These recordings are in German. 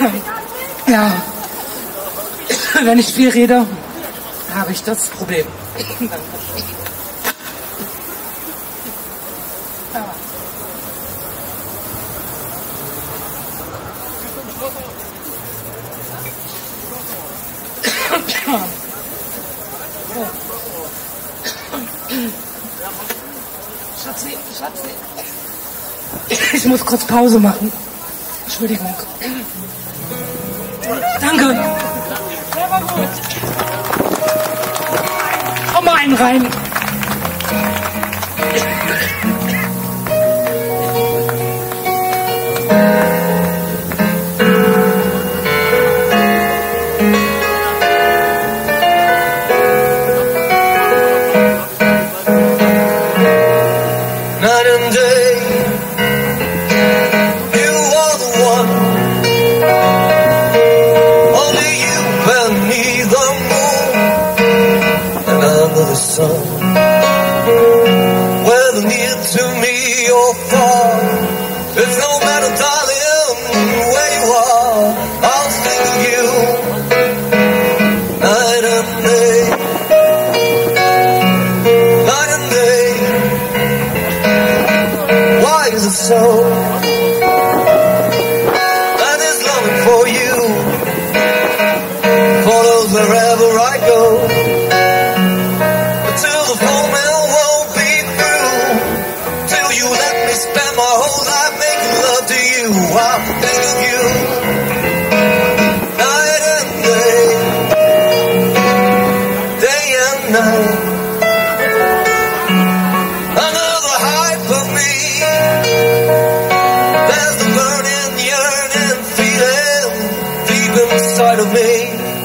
Ja, wenn ich viel rede, habe ich das Problem. Schatzi. Ich muss kurz Pause machen. Entschuldigung. Danke. Der war gut. Komm mal einen rein. Whether near to me or far, it's no matter, darling, where you are. I'll think of you night and day, night and day. Why is it so? And is longing for you follows wherever I go. I'll think of you night and day, day and night. Another high for me. There's the burning, yearning feeling deep inside of me.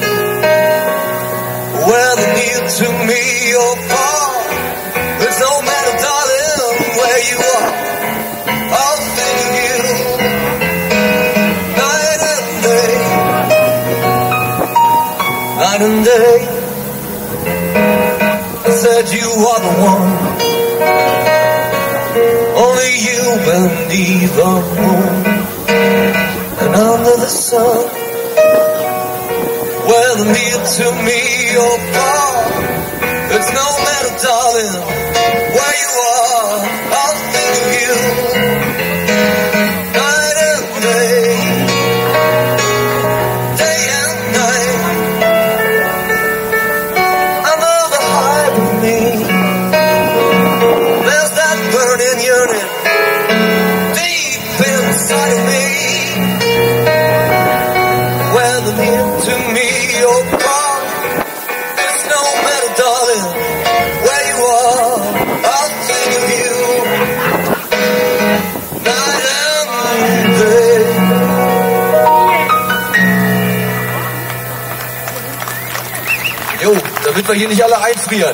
Whether near to me or far, it's no matter, darling, where you are. I'll think of you night and day. I said you are the one, only you beneath the moon and under the sun. Whether near to me or far, it's no matter, darling, where you are. I'll think of you night and day. Damit wir hier nicht alle einfrieren.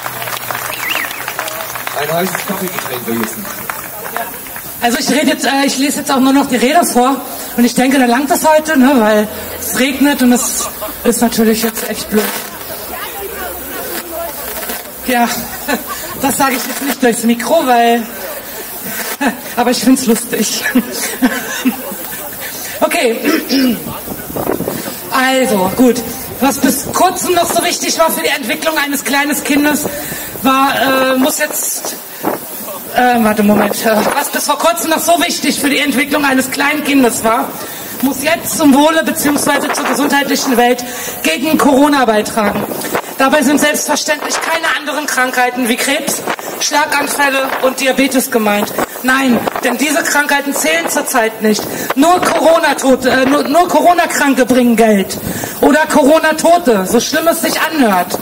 Ein heißes Kaffeegetränk vergessen. Also ich lese jetzt auch nur noch die Rede vor und ich denke, da langt es heute, ne, weil es regnet und es ist natürlich jetzt echt blöd. Ja, das sage ich jetzt nicht durchs Mikro, aber ich finde es lustig. Okay, also gut. Was bis kurzem noch so wichtig war für die Entwicklung eines kleinen Kindes, was bis vor kurzem noch so wichtig für die Entwicklung eines kleinen Kindes war, muss jetzt zum Wohle bzw. zur gesundheitlichen Welt gegen Corona beitragen. Dabei sind selbstverständlich keine anderen Krankheiten wie Krebs, Schlaganfälle und Diabetes gemeint. Nein, denn diese Krankheiten zählen zurzeit nicht. Nur Corona-Kranke bringen Geld. Oder Corona-Tote, so schlimm es sich anhört.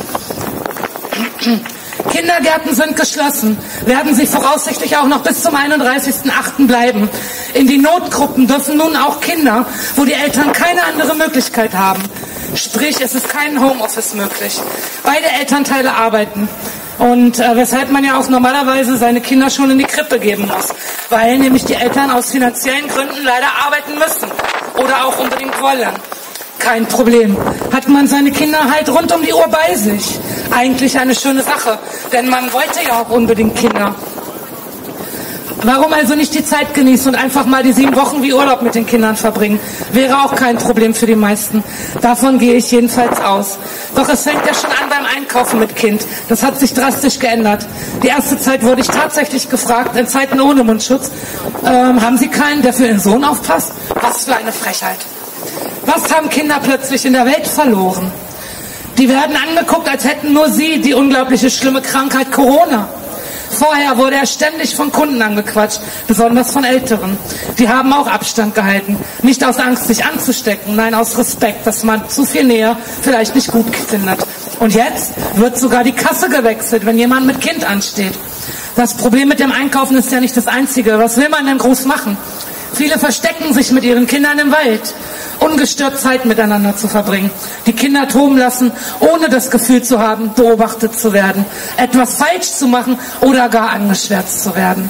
Kindergärten sind geschlossen, werden sie voraussichtlich auch noch bis zum 31.08. bleiben. In die Notgruppen dürfen nun auch Kinder, wo die Eltern keine andere Möglichkeit haben. Sprich, es ist kein Homeoffice möglich. Beide Elternteile arbeiten. Und weshalb man ja auch normalerweise seine Kinder schon in die Krippe geben muss. Weil nämlich die Eltern aus finanziellen Gründen leider arbeiten müssen. Oder auch unbedingt wollen. Kein Problem. Hat man seine Kinder halt rund um die Uhr bei sich. Eigentlich eine schöne Sache. Denn man wollte ja auch unbedingt Kinder. Warum also nicht die Zeit genießen und einfach mal die 7 Wochen wie Urlaub mit den Kindern verbringen? Wäre auch kein Problem für die meisten. Davon gehe ich jedenfalls aus. Doch es fängt ja schon an beim Einkaufen mit Kind. Das hat sich drastisch geändert. Die erste Zeit wurde ich tatsächlich gefragt, in Zeiten ohne Mundschutz, haben Sie keinen, der für Ihren Sohn aufpasst? Was für eine Frechheit. Was haben Kinder plötzlich in der Welt verloren? Die werden angeguckt, als hätten nur sie die unglaubliche schlimme Krankheit Corona. Vorher wurde er ständig von Kunden angequatscht, besonders von Älteren. Die haben auch Abstand gehalten. Nicht aus Angst, sich anzustecken, nein, aus Respekt, dass man zu viel Nähe vielleicht nicht gut findet. Und jetzt wird sogar die Kasse gewechselt, wenn jemand mit Kind ansteht. Das Problem mit dem Einkaufen ist ja nicht das einzige. Was will man denn groß machen? Viele verstecken sich mit ihren Kindern im Wald, ungestört Zeit miteinander zu verbringen. Die Kinder toben lassen, ohne das Gefühl zu haben, beobachtet zu werden, etwas falsch zu machen oder gar angeschwärzt zu werden.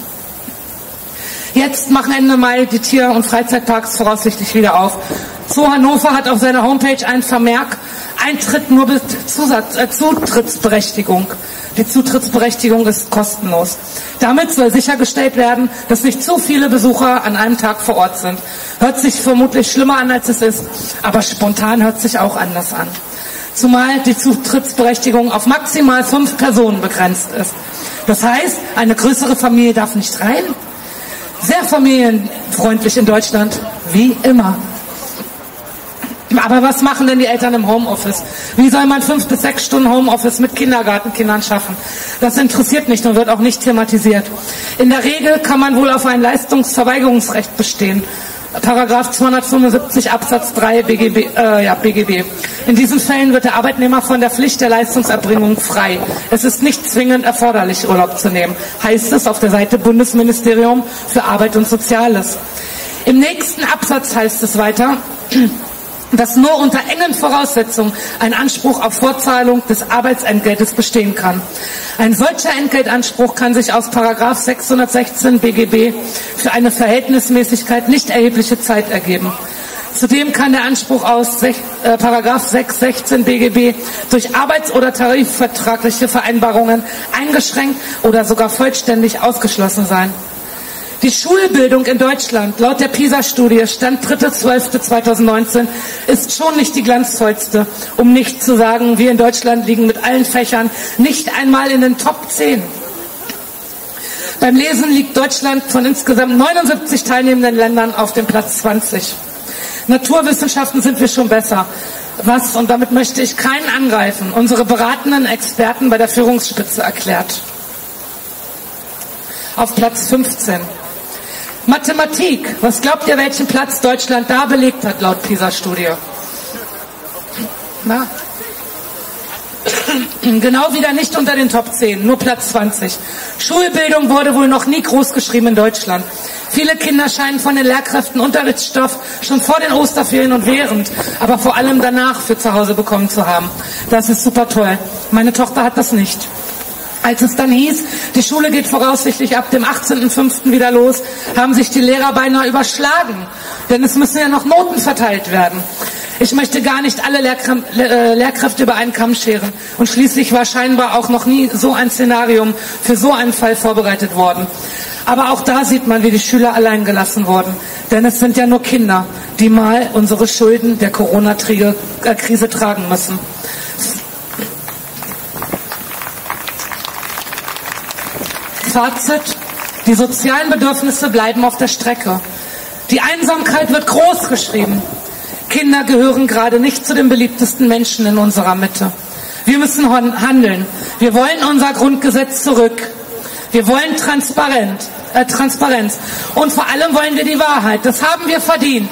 Jetzt machen Ende Mai die Tier- und Freizeitparks voraussichtlich wieder auf. Zoo Hannover hat auf seiner Homepage einen Vermerk: Eintritt nur bis Zutrittsberechtigung. Die Zutrittsberechtigung ist kostenlos. Damit soll sichergestellt werden, dass nicht zu viele Besucher an einem Tag vor Ort sind. Hört sich vermutlich schlimmer an, als es ist, aber spontan hört sich auch anders an. Zumal die Zutrittsberechtigung auf maximal 5 Personen begrenzt ist. Das heißt, eine größere Familie darf nicht rein. Sehr familienfreundlich in Deutschland, wie immer. Aber was machen denn die Eltern im Homeoffice? Wie soll man 5 bis 6 Stunden Homeoffice mit Kindergartenkindern schaffen? Das interessiert nicht und wird auch nicht thematisiert. In der Regel kann man wohl auf ein Leistungsverweigerungsrecht bestehen. Paragraph 275 Absatz 3 BGB. In diesen Fällen wird der Arbeitnehmer von der Pflicht der Leistungserbringung frei. Es ist nicht zwingend erforderlich, Urlaub zu nehmen, heißt es auf der Seite Bundesministerium für Arbeit und Soziales. Im nächsten Absatz heißt es weiter, dass nur unter engen Voraussetzungen ein Anspruch auf Fortzahlung des Arbeitsentgeltes bestehen kann. Ein solcher Entgeltanspruch kann sich aus Paragraph 616 BGB für eine Verhältnismäßigkeit nicht erhebliche Zeit ergeben. Zudem kann der Anspruch aus Paragraph 616 BGB durch arbeits- oder tarifvertragliche Vereinbarungen eingeschränkt oder sogar vollständig ausgeschlossen sein. Die Schulbildung in Deutschland, laut der PISA-Studie, Stand 3.12.2019, ist schon nicht die glanzvollste, um nicht zu sagen, wir in Deutschland liegen mit allen Fächern nicht einmal in den Top 10. Beim Lesen liegt Deutschland von insgesamt 79 teilnehmenden Ländern auf dem Platz 20. Naturwissenschaften sind wir schon besser. Was, und damit möchte ich keinen angreifen, unsere beratenden Experten bei der Führungsspitze erklärt. Auf Platz 15. Mathematik. Was glaubt ihr, welchen Platz Deutschland da belegt hat, laut PISA-Studie? Na? Genau wieder nicht unter den Top 10, nur Platz 20. Schulbildung wurde wohl noch nie groß geschrieben in Deutschland. Viele Kinder scheinen von den Lehrkräften Unterrichtsstoff schon vor den Osterferien und während, aber vor allem danach für zu Hause bekommen zu haben. Das ist super toll. Meine Tochter hat das nicht. Als es dann hieß, die Schule geht voraussichtlich ab dem 18.05. wieder los, haben sich die Lehrer beinahe überschlagen. Denn es müssen ja noch Noten verteilt werden. Ich möchte gar nicht alle Lehrkräfte über einen Kamm scheren. Und schließlich war scheinbar auch noch nie so ein Szenarium für so einen Fall vorbereitet worden. Aber auch da sieht man, wie die Schüler allein gelassen wurden. Denn es sind ja nur Kinder, die mal unsere Schulden der Corona-Krise tragen müssen. Fazit: Die sozialen Bedürfnisse bleiben auf der Strecke. Die Einsamkeit wird groß geschrieben. Kinder gehören gerade nicht zu den beliebtesten Menschen in unserer Mitte. Wir müssen handeln. Wir wollen unser Grundgesetz zurück. Wir wollen Transparenz. Und vor allem wollen wir die Wahrheit. Das haben wir verdient.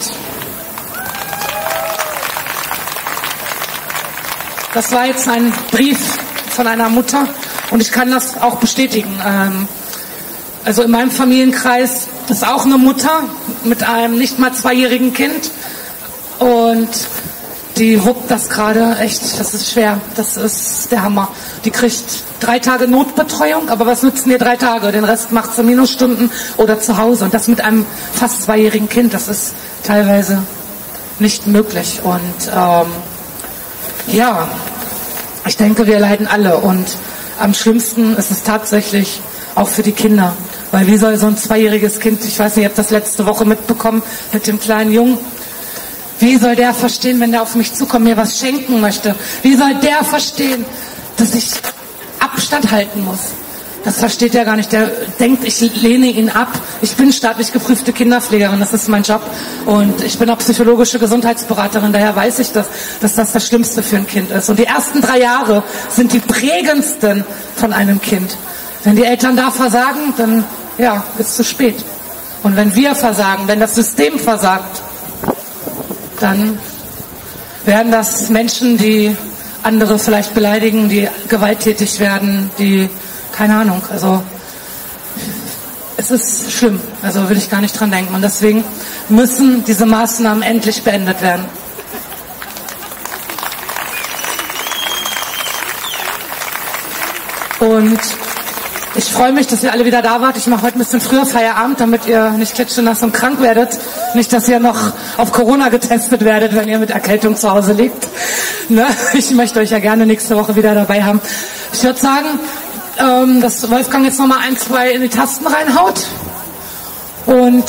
Das war jetzt ein Brief von einer Mutter. Und ich kann das auch bestätigen. Also in meinem Familienkreis ist auch eine Mutter mit einem nicht mal 2-jährigen Kind. Und die wuppt das gerade echt, das ist schwer. Das ist der Hammer. Die kriegt 3 Tage Notbetreuung, aber was nützen ihr 3 Tage? Den Rest macht sie Minusstunden oder zu Hause. Und das mit einem fast 2-jährigen Kind, das ist teilweise nicht möglich. Und ja, ich denke, wir leiden alle. Und am schlimmsten ist es tatsächlich auch für die Kinder. Weil wie soll so ein 2-jähriges Kind, ich weiß nicht, ich habe das letzte Woche mitbekommen mit dem kleinen Jungen, wie soll der verstehen, wenn der auf mich zukommt, mir was schenken möchte? Wie soll der verstehen, dass ich Abstand halten muss? Das versteht er gar nicht. Der denkt, ich lehne ihn ab. Ich bin staatlich geprüfte Kinderpflegerin, das ist mein Job. Und ich bin auch psychologische Gesundheitsberaterin, daher weiß ich, dass das Schlimmste für ein Kind ist. Und die ersten 3 Jahre sind die prägendsten von einem Kind. Wenn die Eltern da versagen, dann ja, ist zu spät. Und wenn wir versagen, wenn das System versagt, dann werden das Menschen, die andere vielleicht beleidigen, die gewalttätig werden, die, keine Ahnung, also es ist schlimm, also will ich gar nicht dran denken. Und deswegen müssen diese Maßnahmen endlich beendet werden. Und ich freue mich, dass ihr alle wieder da wart. Ich mache heute ein bisschen früher Feierabend, damit ihr nicht klitschenass und krank werdet. Nicht, dass ihr noch auf Corona getestet werdet, wenn ihr mit Erkältung zu Hause liegt. Ne? Ich möchte euch ja gerne nächste Woche wieder dabei haben. Ich würde sagen, dass Wolfgang jetzt nochmal 1, 2 in die Tasten reinhaut. Und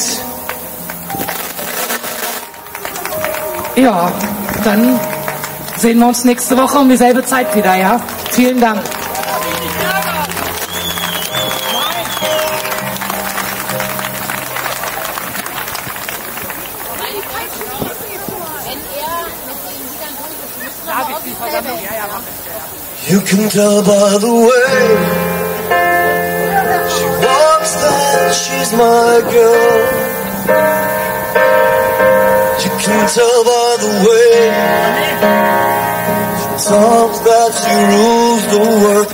ja, dann sehen wir uns nächste Woche um dieselbe Zeit wieder, ja? Vielen Dank. You can tell by the way she walks that she's my girl. You can tell by the way she talks that she rules the world.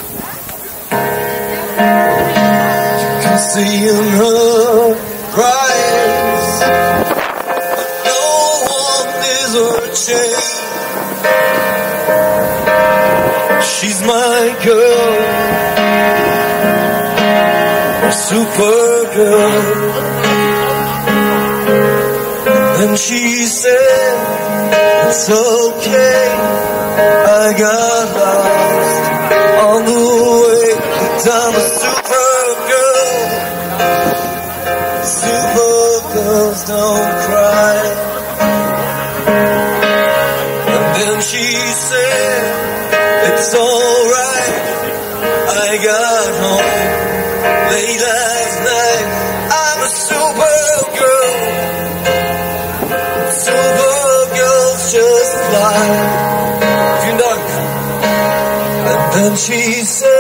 You can see in her eyes no one is her chain. She's my girl, a super girl. And she said, it's okay, I got lost on the way. But I'm a super girl, super girls don't cry. And then she said, it's alright, I got home late last night. I'm a super girl, super girls just fly. Vielen Dank. And then she said